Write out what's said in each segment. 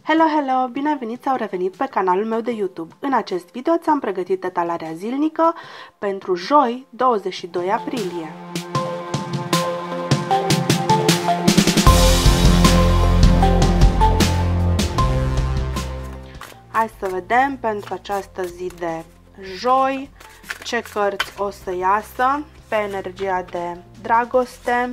Hello, hello! Bine ai venit sau revenit pe canalul meu de YouTube. În acest video ți-am pregătit etalarea zilnică pentru joi, 22 aprilie. Hai să vedem pentru această zi de joi ce cărți o să iasă pe energia de dragoste,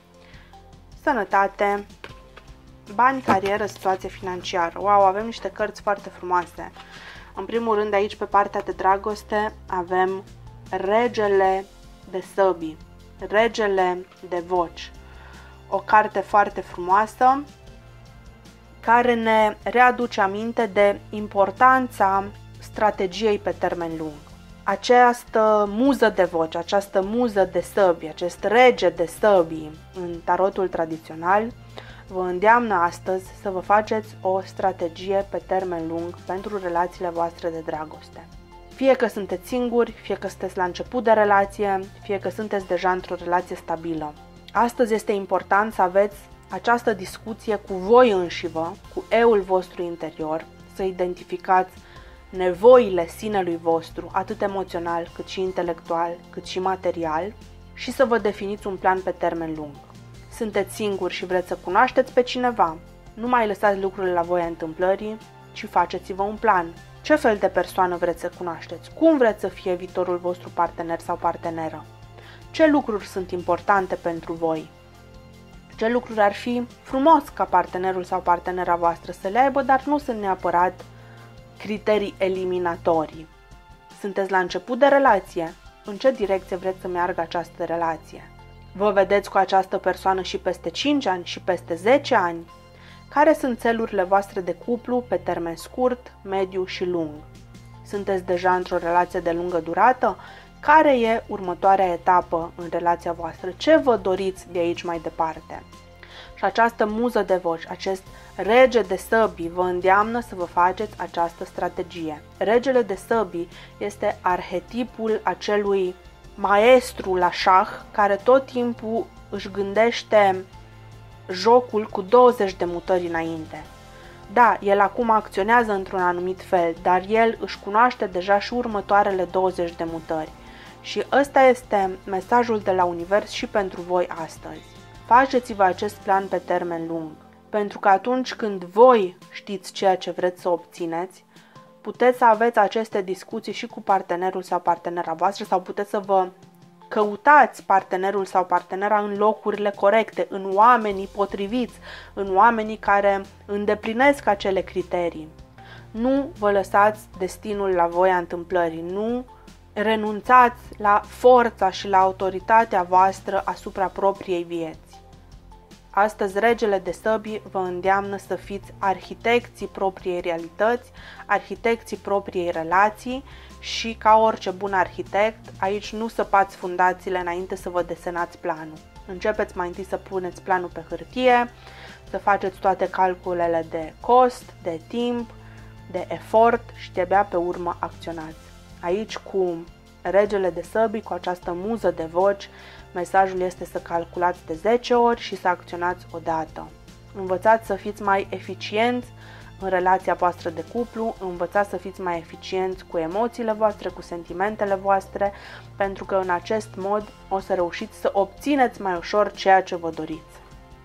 sănătate, bani, carieră, situație financiară. Wow, avem niște cărți foarte frumoase. În primul rând, aici pe partea de dragoste avem Regele de săbii, Regele de voci. O carte foarte frumoasă care ne readuce aminte de importanța strategiei pe termen lung. Această muză de voci, această muză de săbii, acest rege de săbii în tarotul tradițional vă îndeamnă astăzi să vă faceți o strategie pe termen lung pentru relațiile voastre de dragoste. Fie că sunteți singuri, fie că sunteți la început de relație, fie că sunteți deja într-o relație stabilă. Astăzi este important să aveți această discuție cu voi înșivă, cu eul vostru interior, să identificați nevoile sinelui vostru, atât emoțional, cât și intelectual, cât și material, și să vă definiți un plan pe termen lung. Sunteți singuri și vreți să cunoașteți pe cineva? Nu mai lăsați lucrurile la voia întâmplării, ci faceți-vă un plan. Ce fel de persoană vreți să cunoașteți? Cum vreți să fie viitorul vostru partener sau parteneră? Ce lucruri sunt importante pentru voi? Ce lucruri ar fi frumos ca partenerul sau partenera voastră să le aibă, dar nu sunt neapărat criterii eliminatorii. Sunteți la început de relație. În ce direcție vreți să meargă această relație? Vă vedeți cu această persoană și peste 5 ani și peste 10 ani? Care sunt țelurile voastre de cuplu pe termen scurt, mediu și lung? Sunteți deja într-o relație de lungă durată? Care e următoarea etapă în relația voastră? Ce vă doriți de aici mai departe? Și această muză de voci, acest rege de săbii vă îndeamnă să vă faceți această strategie. Regele de săbii este arhetipul acelui maestru la șah care tot timpul își gândește jocul cu 20 de mutări înainte. Da, el acum acționează într-un anumit fel, dar el își cunoaște deja și următoarele 20 de mutări. Și ăsta este mesajul de la univers și pentru voi astăzi. Faceți-vă acest plan pe termen lung, pentru că atunci când voi știți ceea ce vreți să obțineți, puteți să aveți aceste discuții și cu partenerul sau partenera voastră sau puteți să vă căutați partenerul sau partenera în locurile corecte, în oamenii potriviți, în oamenii care îndeplinesc acele criterii. Nu vă lăsați destinul la voia întâmplării, nu renunțați la forța și la autoritatea voastră asupra propriei vieți. Astăzi, Regele de săbii vă îndeamnă să fiți arhitecții propriei realități, arhitecții propriei relații și, ca orice bun arhitect, aici nu săpați fundațiile înainte să vă desenați planul. Începeți mai întâi să puneți planul pe hârtie, să faceți toate calculele de cost, de timp, de efort și de-abia pe urmă acționați. Aici, cu Regele de săbii, cu această muză de voci, mesajul este să calculați de 10 ori și să acționați odată. Învățați să fiți mai eficienți în relația voastră de cuplu, învățați să fiți mai eficienți cu emoțiile voastre, cu sentimentele voastre, pentru că în acest mod o să reușiți să obțineți mai ușor ceea ce vă doriți.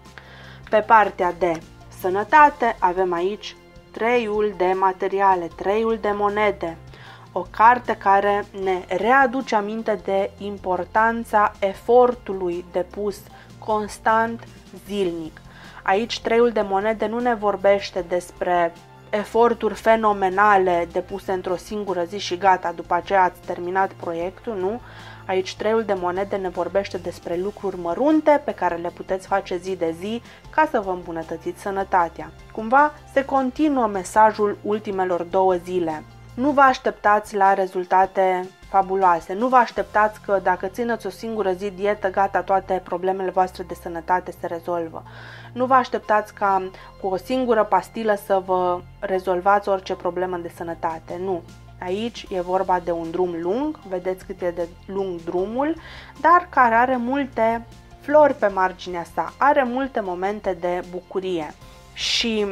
Pe partea de sănătate avem aici Treiul de materiale, Treiul de monede. O carte care ne readuce aminte de importanța efortului depus constant, zilnic. Aici Treiul de monede nu ne vorbește despre eforturi fenomenale depuse într-o singură zi și gata, după aceea ați terminat proiectul, nu? Aici Treiul de monede ne vorbește despre lucruri mărunte pe care le puteți face zi de zi ca să vă îmbunătățiți sănătatea. Cumva se continuă mesajul ultimelor 2 zile. Nu vă așteptați la rezultate fabuloase, nu vă așteptați că dacă țineți o singură zi dietă, gata, toate problemele voastre de sănătate se rezolvă. Nu vă așteptați ca cu o singură pastilă să vă rezolvați orice problemă de sănătate, nu. Aici e vorba de un drum lung, vedeți cât e de lung drumul, dar care are multe flori pe marginea sa, are multe momente de bucurie. Și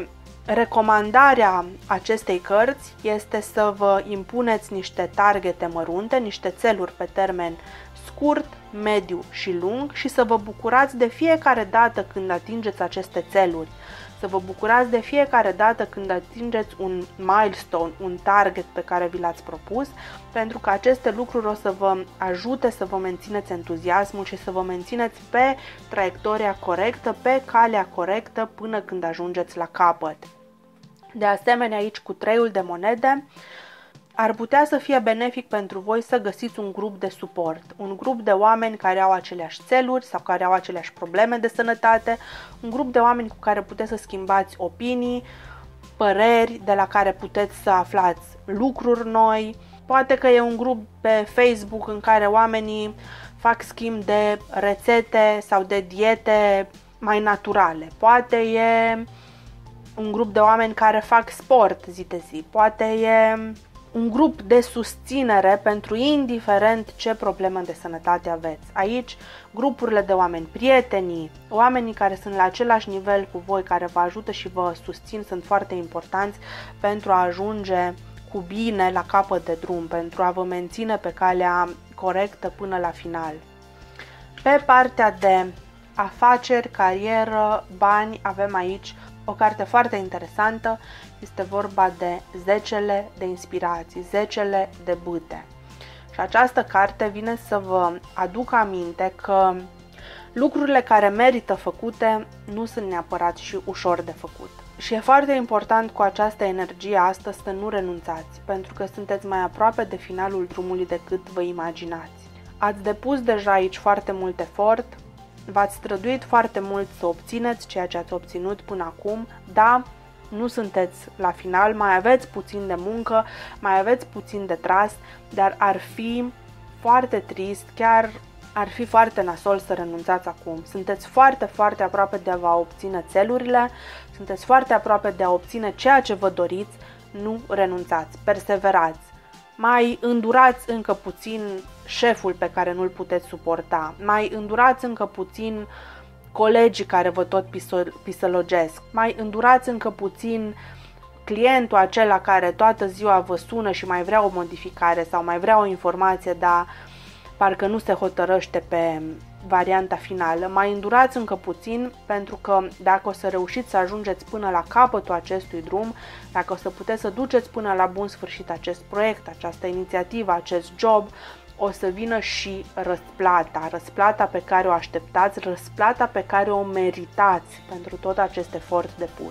recomandarea acestei cărți este să vă impuneți niște targete mărunte, niște țeluri pe termen scurt, mediu și lung și să vă bucurați de fiecare dată când atingeți aceste țeluri. Să vă bucurați de fiecare dată când atingeți un milestone, un target pe care vi l-ați propus, pentru că aceste lucruri o să vă ajute să vă mențineți entuziasmul și să vă mențineți pe traiectoria corectă, pe calea corectă până când ajungeți la capăt. De asemenea, aici cu 3-ul de monede, ar putea să fie benefic pentru voi să găsiți un grup de suport, un grup de oameni care au aceleași țeluri sau care au aceleași probleme de sănătate, un grup de oameni cu care puteți să schimbați opinii, păreri, de la care puteți să aflați lucruri noi. Poate că e un grup pe Facebook în care oamenii fac schimb de rețete sau de diete mai naturale. Poate e un grup de oameni care fac sport zi de zi. Poate e un grup de susținere pentru indiferent ce problemă de sănătate aveți. Aici, grupurile de oameni, prietenii, oamenii care sunt la același nivel cu voi, care vă ajută și vă susțin, sunt foarte importanți pentru a ajunge cu bine la capăt de drum, pentru a vă menține pe calea corectă până la final. Pe partea de afaceri, carieră, bani, avem aici o carte foarte interesantă, este vorba de 10 de inspirații, 10 de bâte. Și această carte vine să vă aducă aminte că lucrurile care merită făcute nu sunt neapărat și ușor de făcut. Și e foarte important cu această energie astăzi să nu renunțați, pentru că sunteți mai aproape de finalul drumului decât vă imaginați. Ați depus deja aici foarte mult efort, v-ați străduit foarte mult să obțineți ceea ce ați obținut până acum, da, nu sunteți la final, mai aveți puțin de muncă, mai aveți puțin de tras, dar ar fi foarte trist, chiar ar fi foarte nasol să renunțați acum. Sunteți foarte, foarte aproape de a vă obține țelurile, sunteți foarte aproape de a obține ceea ce vă doriți, nu renunțați, perseverați. Mai îndurați încă puțin șeful pe care nu-l puteți suporta, mai îndurați încă puțin colegii care vă tot pisălogesc, mai îndurați încă puțin clientul acela care toată ziua vă sună și mai vrea o modificare sau mai vrea o informație, dar parcă nu se hotărăște pe varianta finală. Mai îndurați încă puțin, pentru că dacă o să reușiți să ajungeți până la capătul acestui drum, dacă o să puteți să duceți până la bun sfârșit acest proiect, această inițiativă, acest job, o să vină și răsplata pe care o așteptați, răsplata pe care o meritați pentru tot acest efort depus.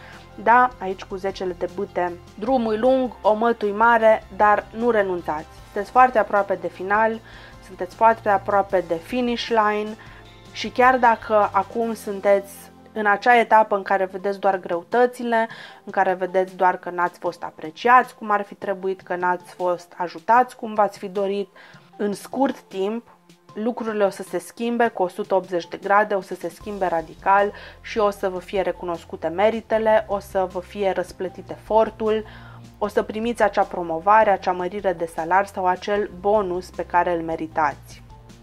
Da, aici cu 10 de bâte, drumul lung, o mătui mare, dar nu renunțați. Sunteți foarte aproape de final, sunteți foarte aproape de finish line și chiar dacă acum sunteți în acea etapă în care vedeți doar greutățile, în care vedeți doar că n-ați fost apreciați cum ar fi trebuit, că n-ați fost ajutați cum v-ați fi dorit, în scurt timp lucrurile o să se schimbe cu 180 de grade, o să se schimbe radical și o să vă fie recunoscute meritele, o să vă fie răsplătit efortul, o să primiți acea promovare, acea mărire de salar sau acel bonus pe care îl meritați.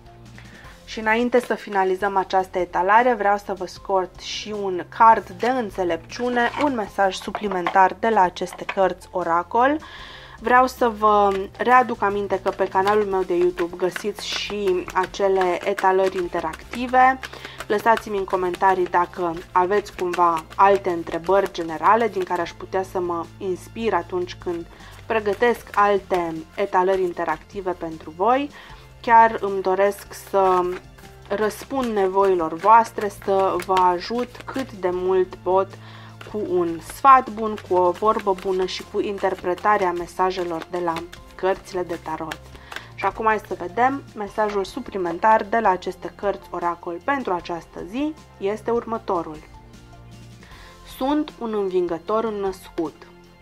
Și înainte să finalizăm această etalare, vreau să vă scot și un card de înțelepciune, un mesaj suplimentar de la aceste cărți Oracol. Vreau să vă readuc aminte că pe canalul meu de YouTube găsiți și acele etalări interactive. Lăsați-mi în comentarii dacă aveți cumva alte întrebări generale din care aș putea să mă inspir atunci când pregătesc alte etalări interactive pentru voi. Chiar îmi doresc să răspund nevoilor voastre, să vă ajut cât de mult pot cu un sfat bun, cu o vorbă bună și cu interpretarea mesajelor de la cărțile de tarot. Și acum hai să vedem, mesajul suplimentar de la aceste cărți Oracol pentru această zi este următorul. Sunt un învingător înnăscut.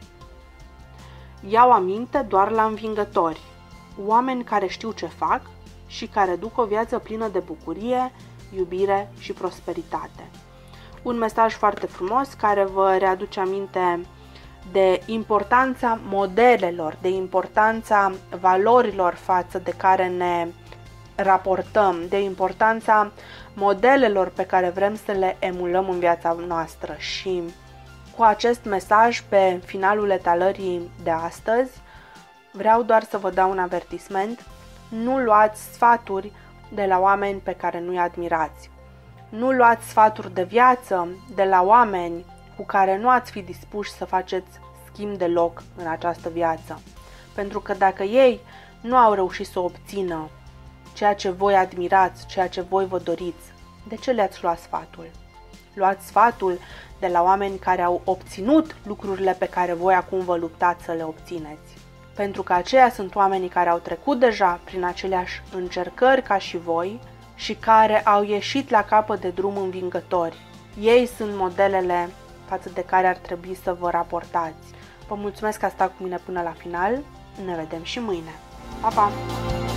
Iau aminte doar la învingători, oameni care știu ce fac și care duc o viață plină de bucurie, iubire și prosperitate. Un mesaj foarte frumos care vă readuce aminte de importanța modelelor, de importanța valorilor față de care ne raportăm, de importanța modelelor pe care vrem să le emulăm în viața noastră și Cu acest mesaj pe finalul etalării de astăzi, vreau doar să vă dau un avertisment. Nu luați sfaturi de la oameni pe care nu-i admirați. Nu luați sfaturi de viață de la oameni cu care nu ați fi dispuși să faceți schimb de loc în această viață. Pentru că dacă ei nu au reușit să obțină ceea ce voi admirați, ceea ce voi vă doriți, de ce le-ați luat sfatul? Luați sfatul de la oameni care au obținut lucrurile pe care voi acum vă luptați să le obțineți. Pentru că aceia sunt oamenii care au trecut deja prin aceleași încercări ca și voi și care au ieșit la capăt de drum învingători. Ei sunt modelele față de care ar trebui să vă raportați. Vă mulțumesc că ați stat cu mine până la final. Ne vedem și mâine. Pa, pa!